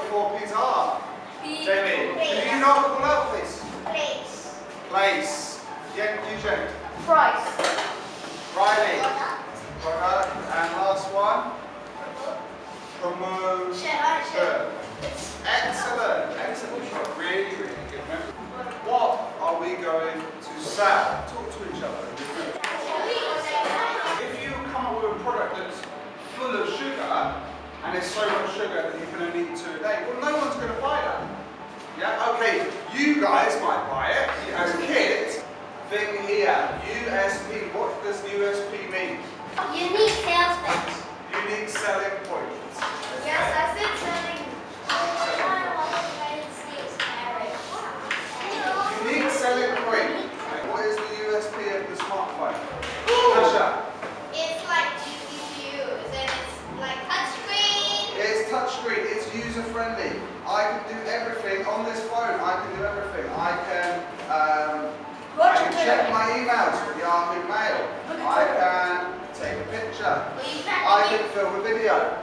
4 P's are? Jamie, can you not call out, please? Place. Place. Yeah, you check. Price. Riley. Product. And last one? Promotion. Excellent. Excellent. Really, really good memory. What are we going to sell? Talk to each other. If you come up with a product that's full of sugar, and it's so much sugar that you can only eat 2 a day, well, no one's going to buy that. Yeah, okay, you guys might buy it as a kid. Thing here, USP. What does USP mean? Unique sales pitch. Unique selling points. Yes, I think selling. Unique selling point. What is the USP of the smartphone? Tasha? It's like easy to use and it's like touchscreen. It's touchscreen, it's user friendly. I can do everything on this phone. I can do everything. I can check my emails with Yahoo Mail. I can take a picture. I can film a video.